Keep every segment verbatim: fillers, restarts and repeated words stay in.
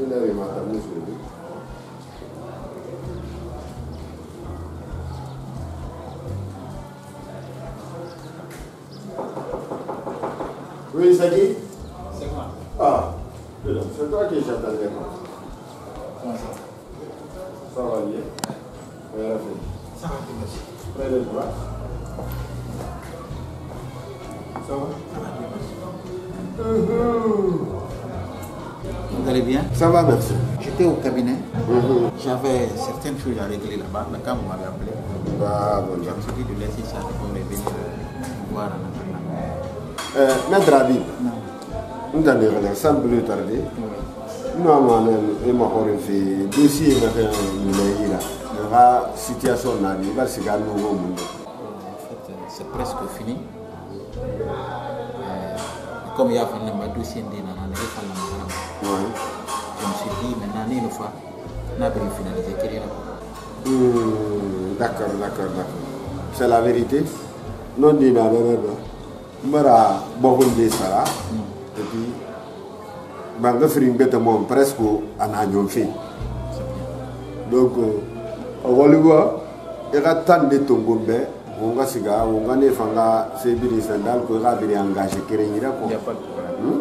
là, il m'a amené sur lui. Oui, c'est qui? C'est moi. Ah, c'est toi qui j'attendais. Comment ça? Ça va bien. Ouais, la fille. Ça va bien, merci. Près de toi. Ça va? Ça va bien, merci. Uhum. Vous allez bien? Ça va, merci. J'étais au cabinet. Uhum. J'avais certaines choses à régler là-bas. Le cas m'avait appelé. Ah, bon, Je me suis dit de laisser ça pour revenir voir en attendant. euh, Maître Habib, Non. nous allons sans plus tarder. Oui. Nous avons un dossier qui est la situation dans le nouveau monde. En fait, c'est presque fini. Euh, comme il y a un dossier de la Oui. je me suis dit, maintenant, il faut finaliser. Quel est le Hmm, d'accord, d'accord, d'accord. C'est la vérité. Non, dit non, non, non. Mara beaucoup de sara. Et puis, banga firing bête mon presque en a fait. Donc, au Hollywood, il y a tant de tombes. On va se gars, on va ne fanga c'est bien sandal que va bien engagé qui Il n'y a pas de problème.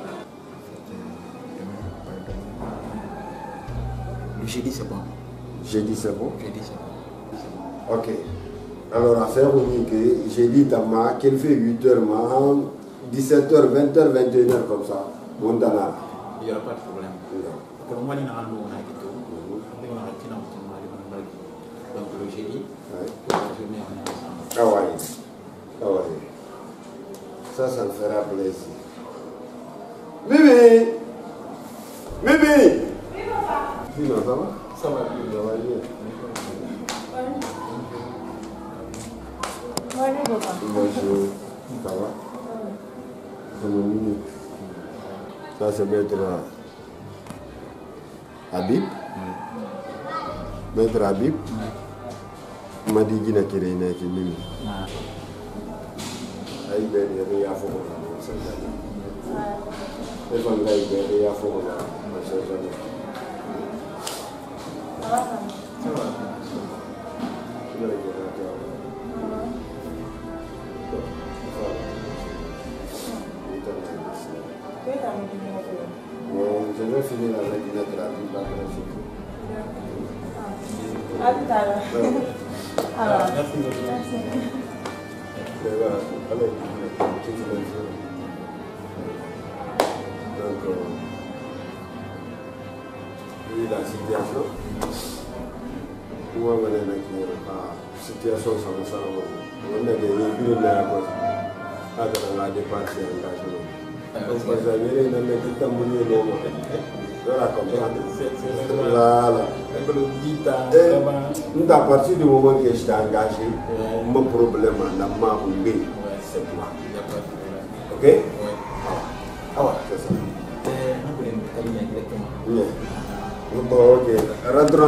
Le jeudi, c'est bon. J'ai dit c'est bon. Jeudi, c'est bon. Ok. Alors, à faire on que j'ai dit à qu'elle fait huit heures, dix-sept heures, vingt heures, vingt et une heures comme ça. On t'en a. Il n'y aura pas de problème. Comme moi, il y a un peu de donc le jeudi, la journée, on est ensemble. Ah ouais. Ah ouais. Ça, ça me fera plaisir. Bibi! Bibi! Sinon, ça va? Ça va. Ça va bien. Bonjour. Ça va? C'est mon minute. Ça, c'est Maître Habib. Maître Habib. Il m'a dit qu'il a créé une équipe. Aïe, ben, il y a un faux. Il y a un faux. Il y a un faux. Ça va. Je vais finir avec Maître Habib. À tout à l'heure. Ah, merci beaucoup. Merci. Allez, tu te lèves. Donc, oui, la situation. Où on est la situation, ça me semble. On a des villes de la côte. Dans la dépense et l'engagement. Donc, vous avez une méthode de mouiller les mots. Voilà, comprendre. Voilà. Et, à partir du moment que je t'ai engagé, mon problème, n'a pas oublié, c'est toi. Ok? Oui. Ah ouais, c'est ça. Euh, Oui. Bon, ok. Rentrons.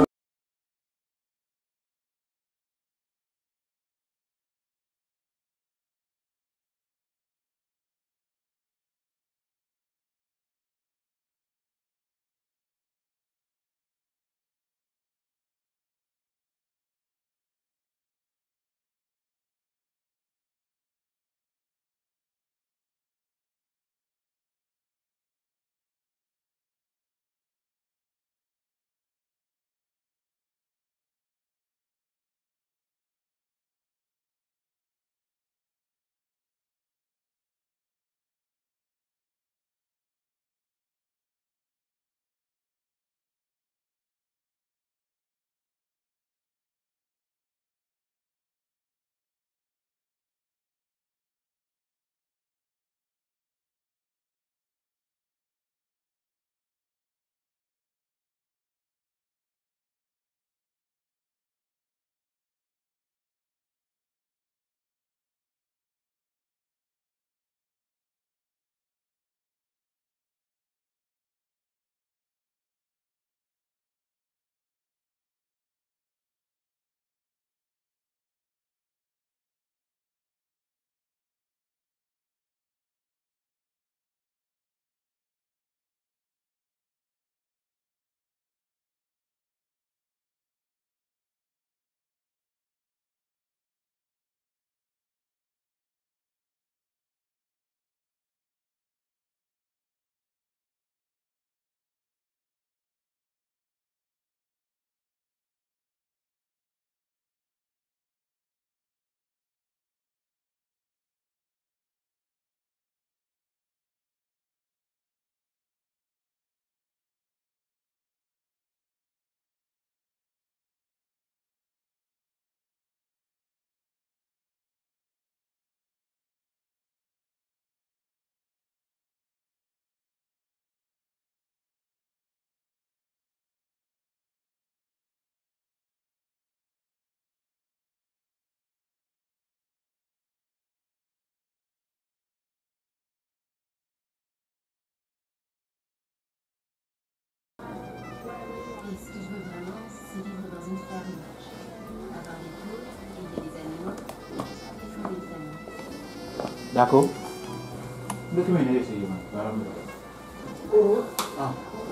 D'accord. Document ne resi man. Baram. Oh. Ah.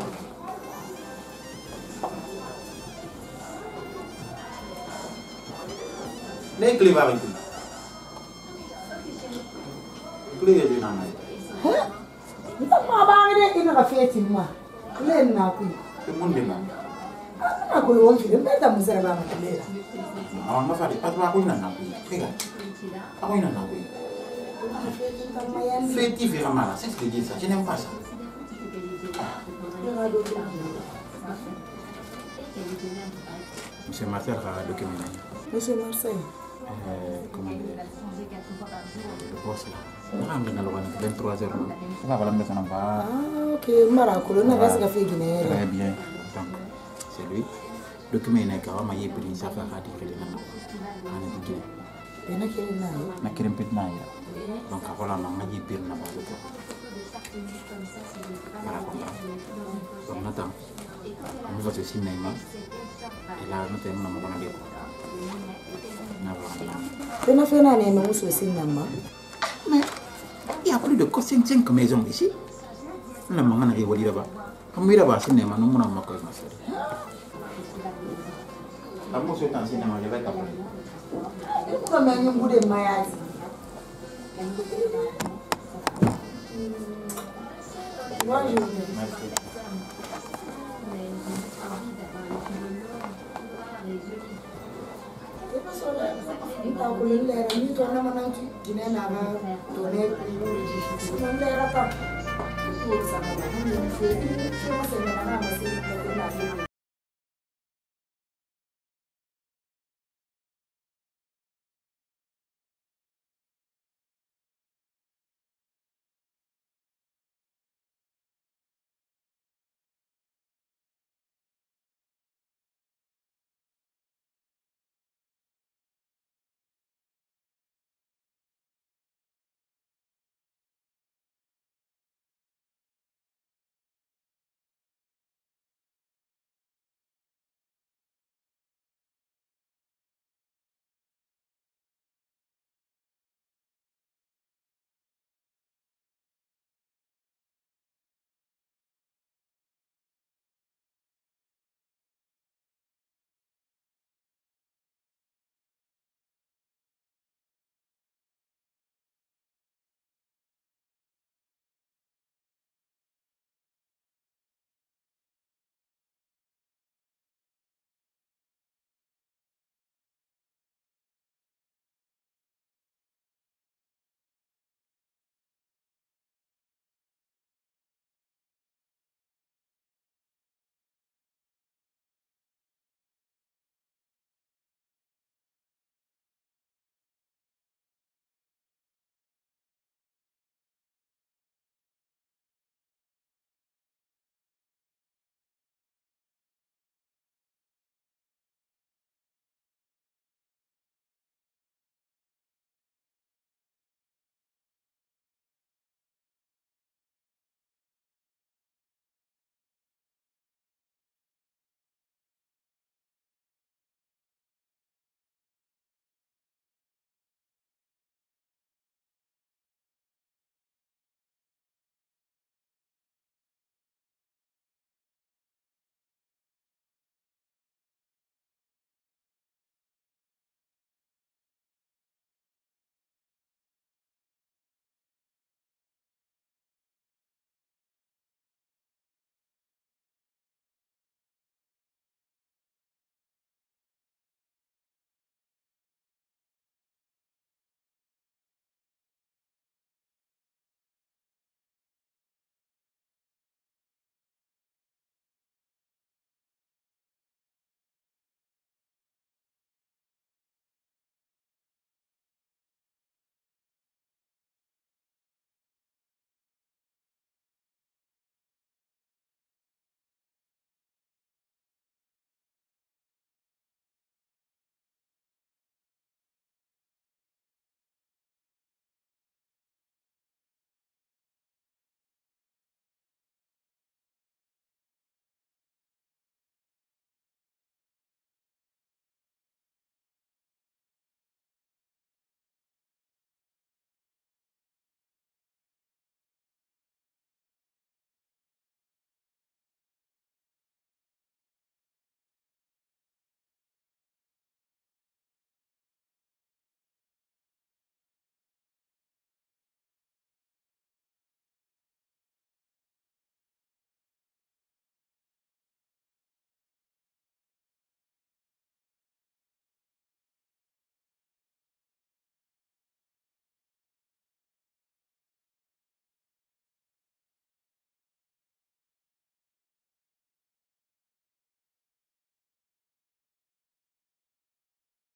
Nei kli ba ngi. Kli ye dina na. Heh? Nta ma ba ngi de ina ka feti ma. Len na ku. Ke mun de ma. Na ku won fi de ta musara ba ma lela. Awan ma fa di pas ba ko ina na ku. Kega. Ako ina na ku. Feti fi ramala, c'est ce que dit ça. Je n'aime pas ça. Monsieur Marcel a document. Monsieur Marcel. Euh, comment dire? Le boss là. On a le vingt-trois heures. On va voir maintenant. Ah, ok. Maracolo, on a pas fait Guinée. Très bien. Donc, c'est lui. Le document est quand même pris ça fait à dire que les gens ont dit. Et na kiri na yo. Na kiri mpit na ya. Donc, voilà, on a dit pire na bas. Voilà, donc, Nathan, on va se cinéma. Et là, nous avons un moment de Tu n'as fait rien de nous sur le cinéma. Mais il y a plus de cinq maisons ici. La maman n'a pas dit là-bas. Comme il y a un cinéma, nous n'avons pas de cinéma. La musique est un cinéma, je vais t'appeler. Comme un bout de maillage. Bonjour. Merci. Nta kulele ni to na mananti dine na ga to ne non le ra pa ko sa na ni se se ma se na na ma se na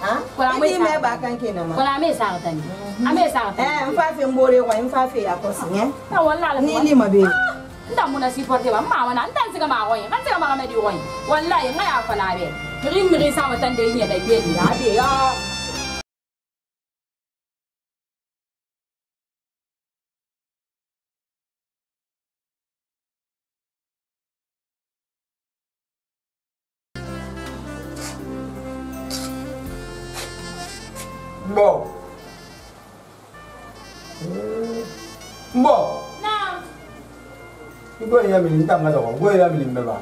ah Ini me ba kan kenan ma Wala me sa ta ni. Ame sa ta. eh mfa fe mbore wa mfa fe ya kosinye Ta wala ni li ma be nda muna si porte ba ma wana ndan siga ma goyin kan siga ma me di goyin wallahi ngaya fa na be ri mi sa ma tan de ni da be ni ya be ya Mbo. Mbo. na Igo ya mi nta ngada ko. Go ya mi mbeba.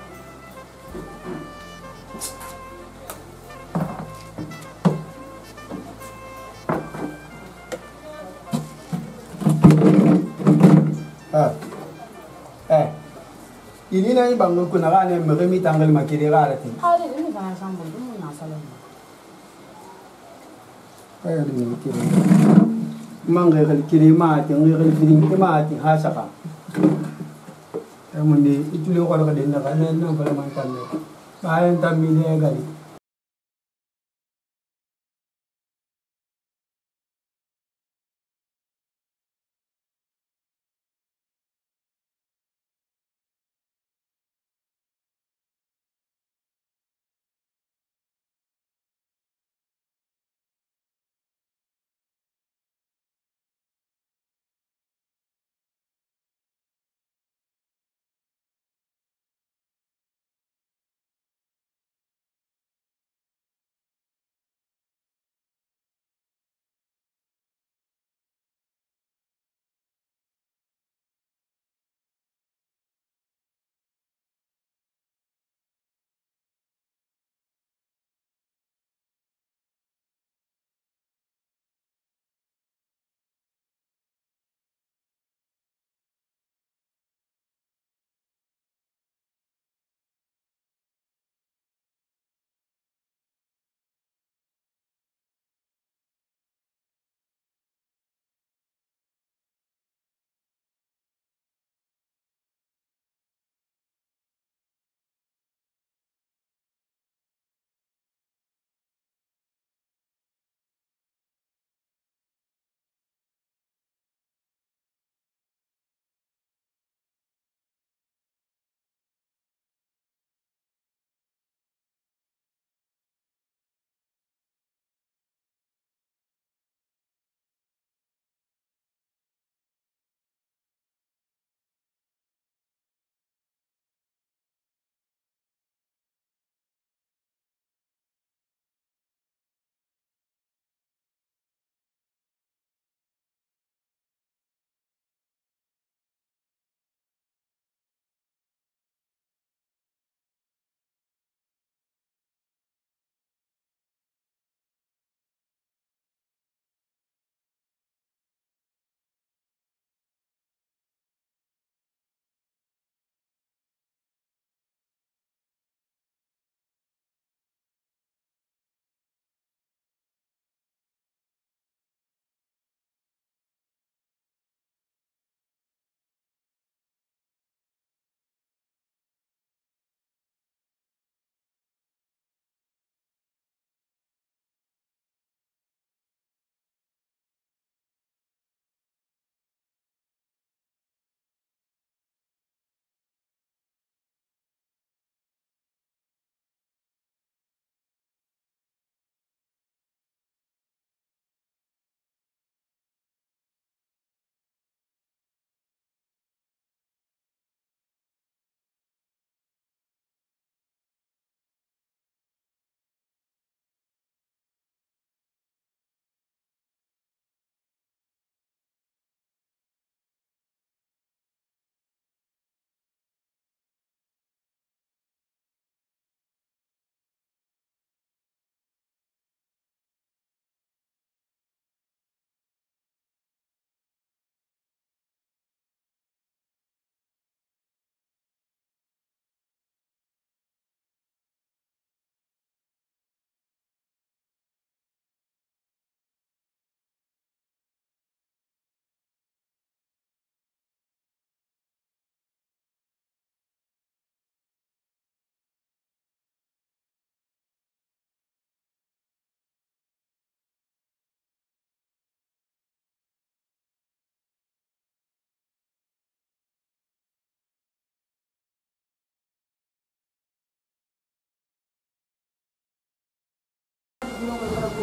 Ah. Eh. Ini na ibang ko na kana me mi tangal makiri gara tin. ha de ni ba sa mo ni na sala Ay ni kiri. Mangga kali kiri mati, ngai kali kiri mati hasaka. Emundi itu lo kalau kadang kadang nang kalau mantan lo. Bayan tambi dia kali.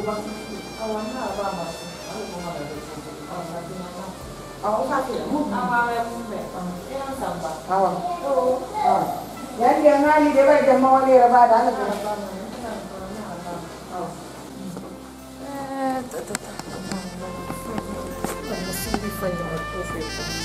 ba awan na ba ma awan ka ti mu awan mu be ina samba awan oh yan yan ngali de ba de ma wali ra ba da na ba oh eh ta ta ta ma si bi fa ni ma ko fe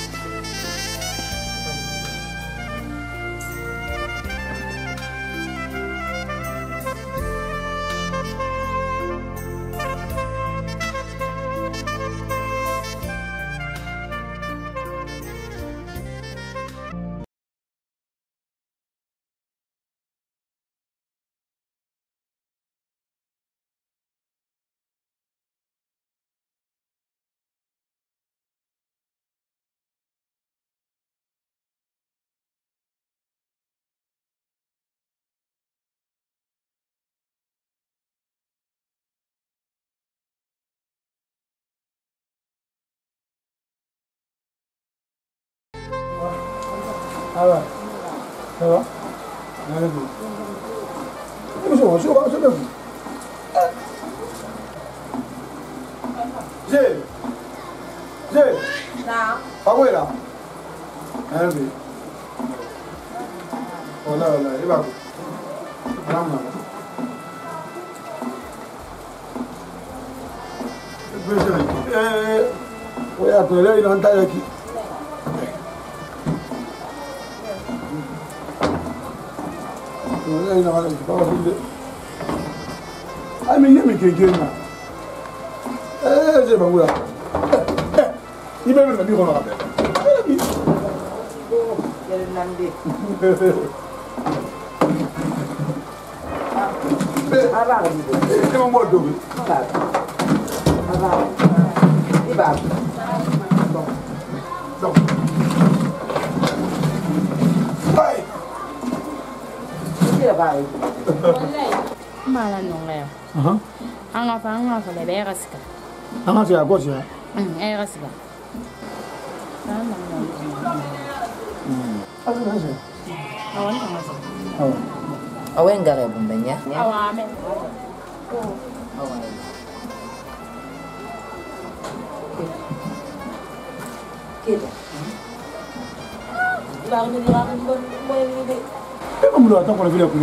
Awa, awa, nana bu. Muso, muso, muso bu. Je, je. Na. Apa itu? Nana bu. Ola, ola, ini bagus. Alam mana? Besar. Eh, oh ya, tu lagi nanti lagi. Ami ne mi keke na. Eh, je ba wura. Ni be na bi ko na be. Yel nande. Aba ga bi. E mo mo do bi. Aba. Iba. Donc. Bye. Dia bye. Wallahi. Malan non le. Aha. Anga fa anga fa le be gasika. Anga se ago se. Mm, e gasika. Sana non. Mm. Azu na se. Awan ka masa. Awa. Awen gare bumbenya. Awa me. Oh. Awa. Kita. Ilang ni dilakan bon mo ni. E mo mu ata ko le file ku.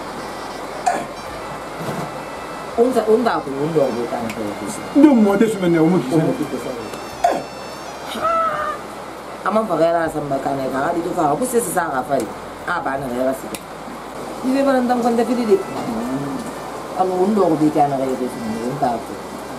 Unta unta ko ndo go tan ko kusi. Ndo mo de su mene o mu ki se. Ama bagera samba kana ka di to fa ko se sa ga fai. A ba na ga si. Ni be ban dam kon da fili di. Alo ndo go di kana ga de su ni unta ko.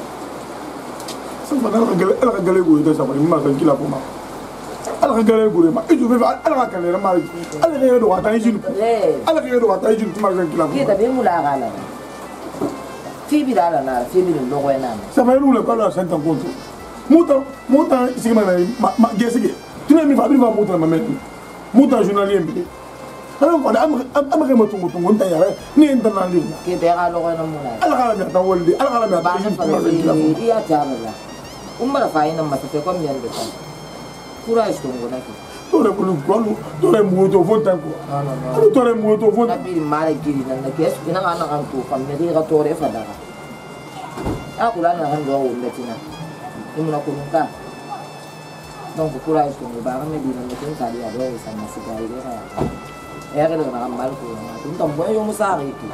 So ba na ga ala ga gale go de sa ko ma ga kila ko ma. Ala ka gale go ma. E ju be ala ka kale ma. Ala ga do wa ta yi jinu. Ala ga do wa ta yi jinu ma ga kila ko. Kita be mu la ga la. Fibi da la na, fibi no logo na. Ça va nous le parler à cinquante compte. Mouton, mouton, c'est ma ma gesige. Tu n'as mis pas bien mouton ma mère. Mouton journalier. Alors on a am am moto moto on tayara ni internet ni. Ke be ga logo na mu la. Ala kala mi ta woldi, ala kala mi ta. Ba na fa ni iya ta la. Umma fa ina ma ta ko mi yande ta. Kura isto ngona ki. Tore bulu golu, tore moto fonta ko. No no no. Tore moto fonta. Na bi mare giri na na kes ina ga na kan to fam me ga tore fa da. Aku la na kan do o metina. Imu na ko nunca. Donc kura isto ni ba me di na me tin ka dia do sa na si ga ire ga. E ga na mal ko na. Tum tam boy yo musari ki.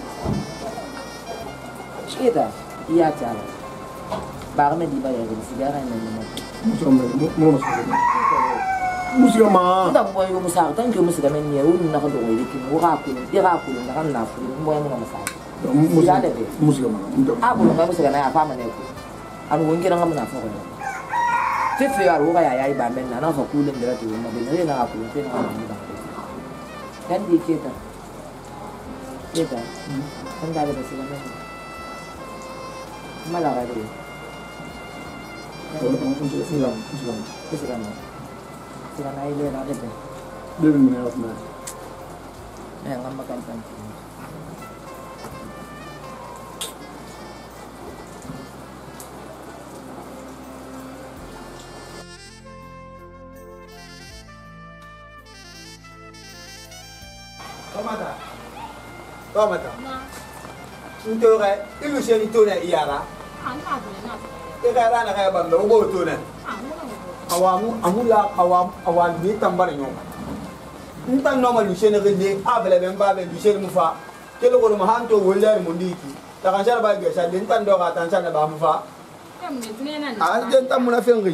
Kita iya cha. Ba me di ba ya si ga na na. Muso me, mo mo sa. Musika ma. Nda boy yo musari tan ke musika men ye un na ko do ire ki mo ga ku ni ga ku na kan na fu mo mo na musari. Musika. Musika ma. Aku lo kamu segala apa mana aku. Anu mungkin orang mana apa kau. Fifi aku kayak ayah ibu men, nana aku kulen dia tu, mau beli nana aku, tapi nana aku tak. Kan di kita, kita, kan dah ada segala macam. Malah ada dia. Musika, musika. Segala, segala ini ada dia. Dia ni apa na? Eh, nggak makan kan. Tomata. Tomata. ntore ilu sheni tone iyara ikara na kaya bambe ubo tone awamu amula awam awan ni tambare nyoma ntan no ma lu sheni gende abele ben ba be lu sheni mufa kelo ko ma hanto wolle mo ndiki ta kan shala ba ge sha den tan do ga tan shala ba mufa a den tan muna fengi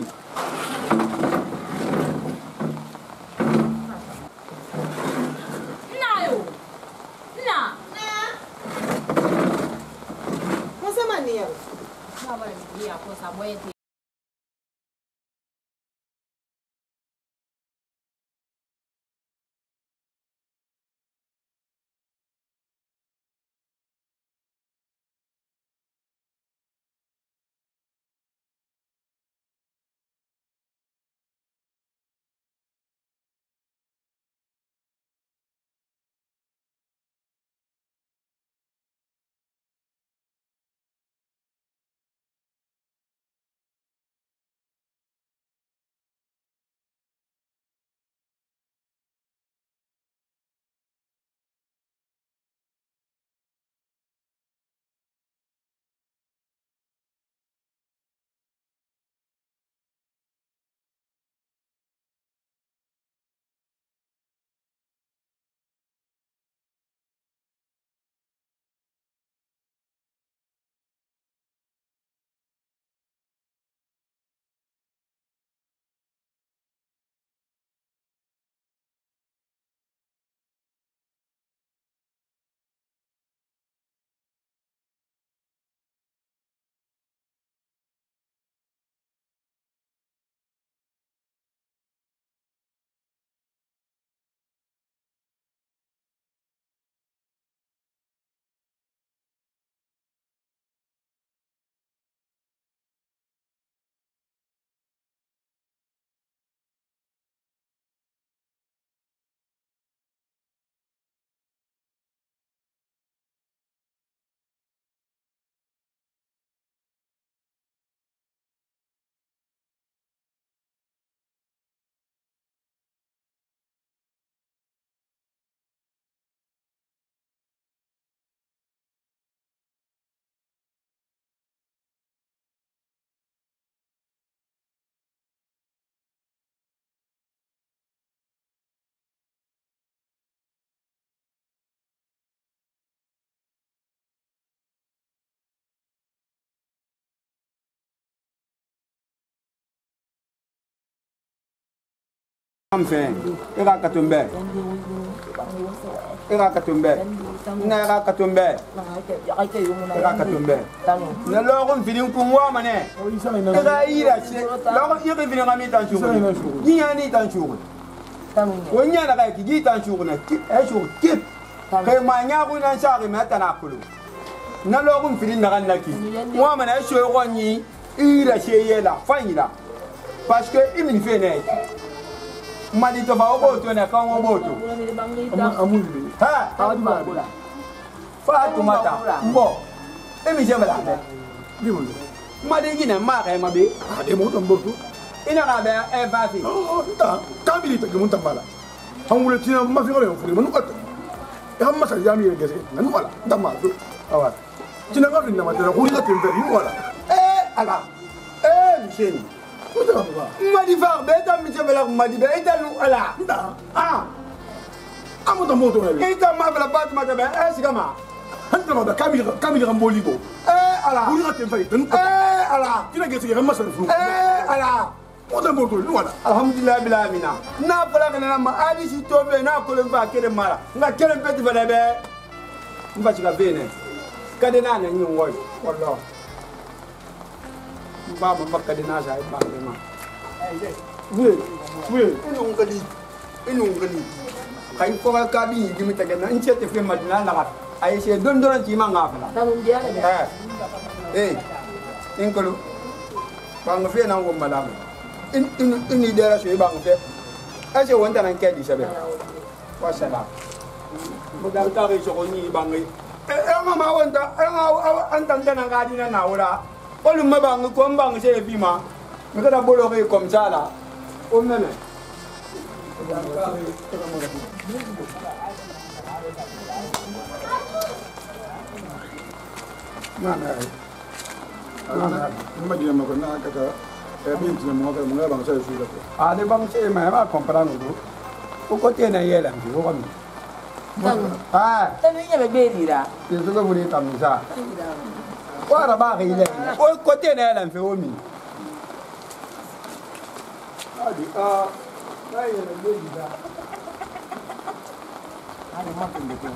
nayo na Nasema ni yao. baba ni ya kosa mwete Amfen, ira katumbe. Ira katumbe. Na ira katumbe. Ira katumbe. Na logon finin kunwa mane. Ira ira che. Logon ira finin ngami tan churu. Nya ni tan churu. Wonya na kai ki tan churu na ki e churu ki. Kai ma nya ku na shari meta na kulu. Na logon finin na kan naki. Wa mane e shoy gonyi ira che yela fanyila. Parce que il me fait net. Mali to ba oboto na kan oboto amul ha fa to mata mbo e mi jebala be dimul mali gina ma ka ma be ade mo to mboto ina ga be e ba fi oh ta kamili to mun tambala hangule tina ma fi ngore furi manu at ya ma sa yami gese nanu wala tamma do awa tina ga finna ma tara kuri ga tembe ni wala eh ala eh misheni madi fa be ta mi jebala madi be ita lu ala ah amo to moto ne ita ma bela bat ma be eh sigama hanta ma da kamili kamili gamboli bo eh ala kuri ga tembe dan eh ala tina gese ga ma sa fu eh ala mo to moto ni wala alhamdulillah bil amina na fala kana ma ali si tobe na ko len fa kele mara nga kele peti fa be mba chiga bene kade na na nyin woy wallah mba ma bakka dina sa ba de ma oui oui ino ngali ino ngali kai ko ka bi dimi ta gana in ce te fe madina na gat ay se don don ti ma nga fala tanum dia le eh eh in ko ba nga fe na ngo madam in in in ni dera so ba nga fe ay se wonta nan ke di sabe wa sala mo dal ta ri so ko ni ba ngai eh ma ma wonta eh an tan tan ga di na na wala olu ma ba nga ko ba nga se bi ma me ka da bolo ke comme ça là o meme Nana. Nana, imagina ma con la cata. E binti na mo ka mo ba sa su ko. Ah, de bang se ma ba comprano do. Ko ko tiene yela ngi ko mi. Ah, tanu nya be be dira. Ti so ko buri tamisa. Kwa ra ba ri le. Ko ko tiene yela ngi o mi. Adi ah, dai yela be dira. Ada makin betul.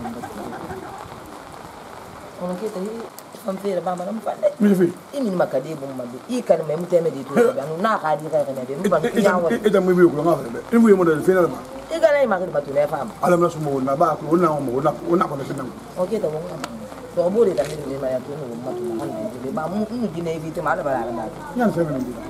Orang kita ini hampir bama nam pande. Ini makadi bum mabi. Ikan memu teme di tu. Anu na kadi ka kana de. Mban nyawo. Ita mu bi ko ngafere be. Ibu yemo de final ba. Iga lai makadi batu ne fam. Ala na sumo na ba ko na mo na na ko na sinam. Oke to mo. To bole ta ni ma ya to no matu na kan de ba mu mu gine bi te mala bara na. Yan se men bi.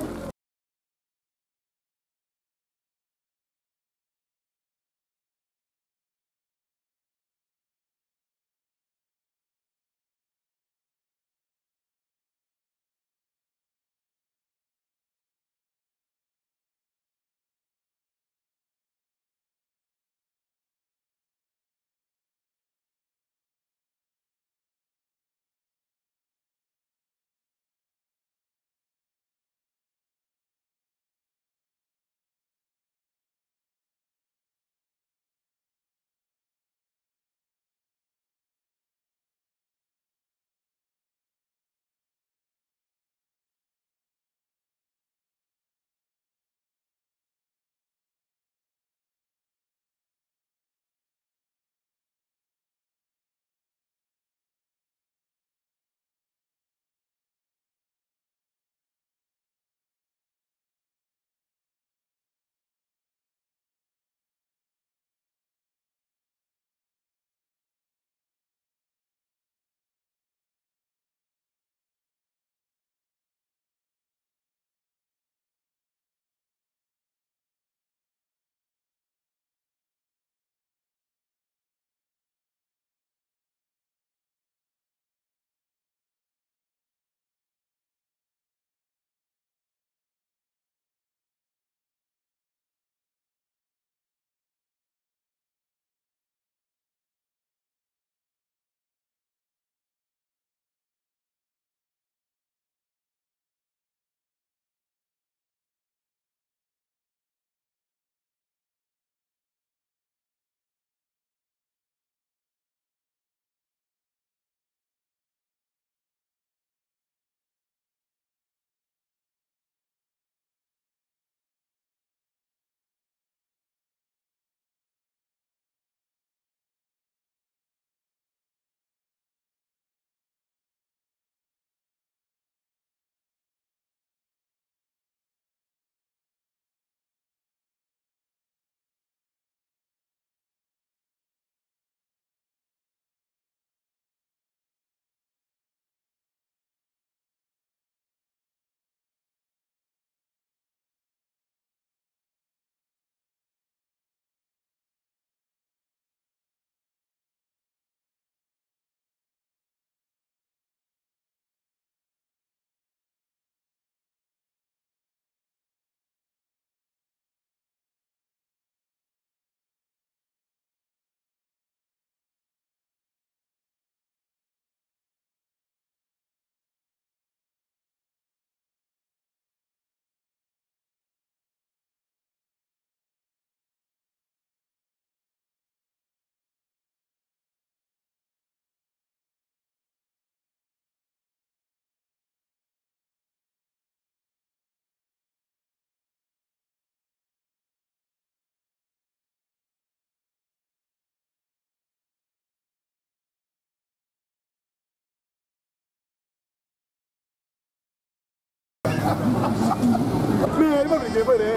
Mais il va me dire,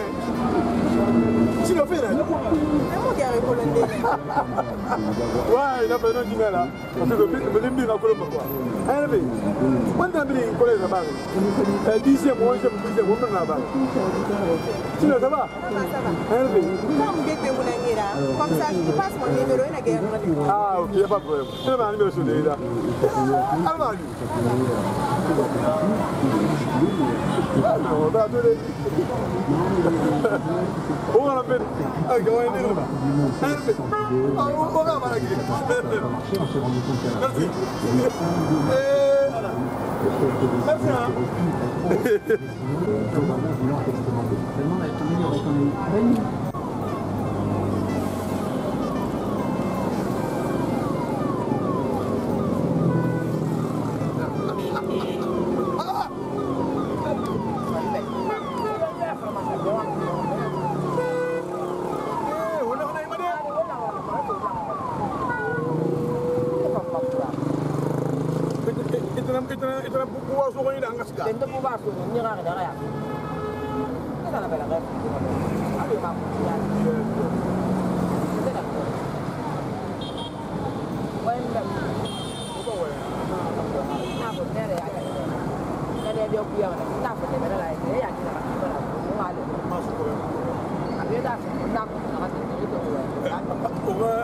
si le fait là. Ouais, il a besoin d'une là. Parce que le me dit à quoi quoi. Elle veut. Quand tu as mis une collègue là-bas. Elle dit c'est moi, c'est moi, c'est moi là-bas. Tu ne sais pas. Elle veut. Comme ça, je passe mon numéro et la guerre. Ah, ok, il n'y a pas de problème. Je vais un numéro sur là. Alors, on va donner. On va la faire. Ah, on va aller là-bas. Ah, on va la faire. Merci. Merci. Tentu buat tu, ni orang ada ya. Kita nak bela kan? Ada mampu ya. Kita nak. Wen dah. Bukan wen. Nak pun ada ya. Ada dia punya kan. Nak pun ada lah. Dia yang kita nak. Semua ada. Masuk wen. Ada dah. Nak nak itu wen.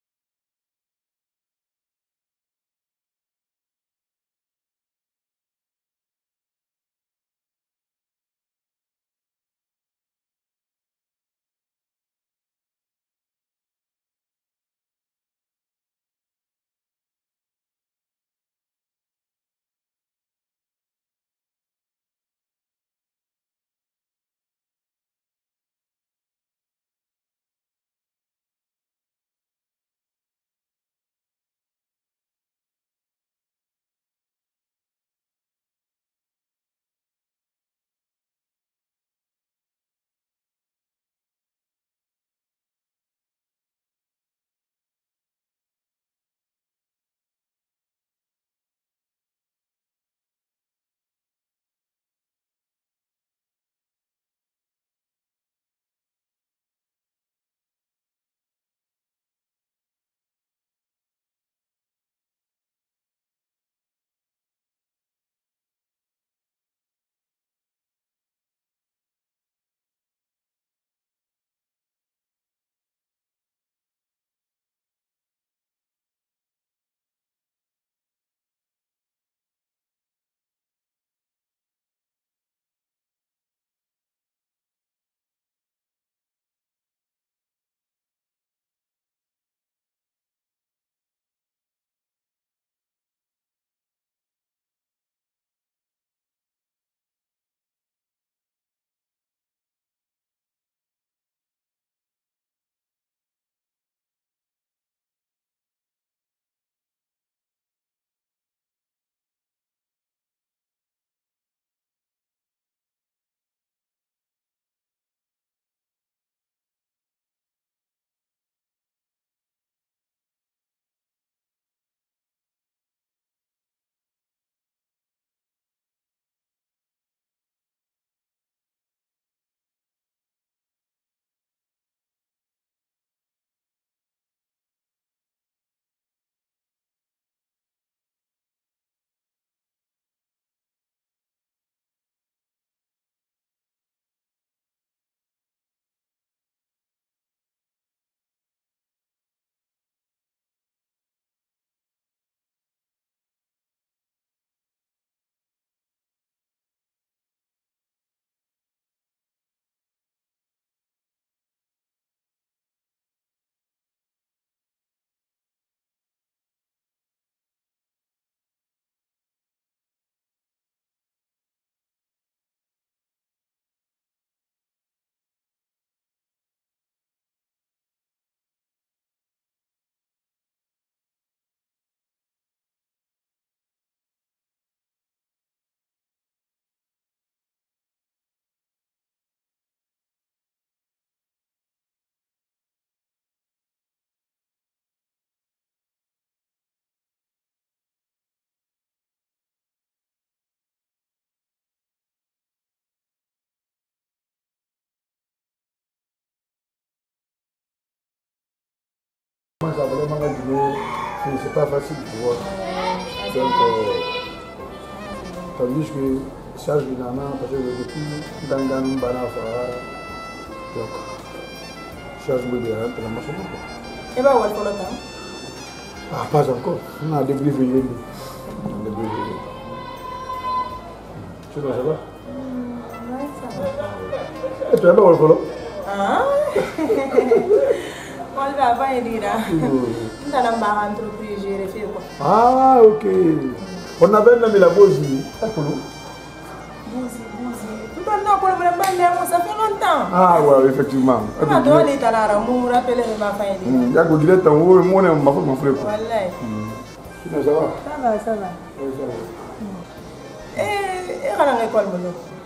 Moi, ça vraiment m'a dit, c'est pas facile, tu vois. Donc, euh, tandis que charge de nana, parce que depuis dans dans bana fara, donc charge de bien, tu n'as pas changé. Et bah, où est-ce qu'on attend? Ah, pas encore. On a débriefé. On a débriefé. Tu vois, ça va? Ouais, ça va. Et tu as pas où est-ce qu'on Ah? On va pas y dire. On a une entreprise, j'ai fait quoi? Ah, ok. On avait même la Bougie. Ça fait longtemps. Ah ouais, effectivement. On a donné ta la ramour, rappelez ma famille. Il y a que tu as mon mon ma mon frère. Wallahi. Ça va. Ça va, ça va. Oui, ça va. Eh, et à l'école,